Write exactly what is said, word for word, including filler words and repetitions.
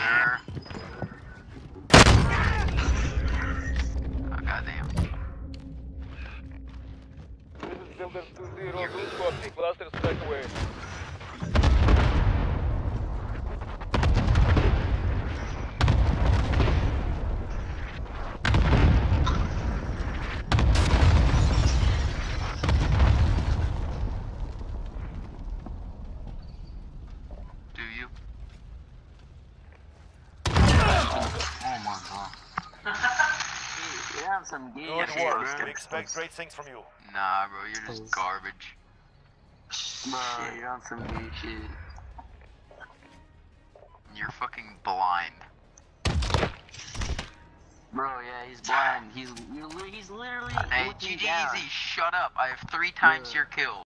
sir. Oh, goddamn. This is Silver two zero, good copy. Cluster strike away. Do you? Oh my god. You're on some gay Good shit, work. bro. We expect great things from you. Nah, bro, you're just garbage. Bro, you're on some gay shit. You're fucking blind. Bro, yeah, he's blind. He's, he's literally Hey, looking G G down. Easy, shut up. I have three times Yeah. your kill.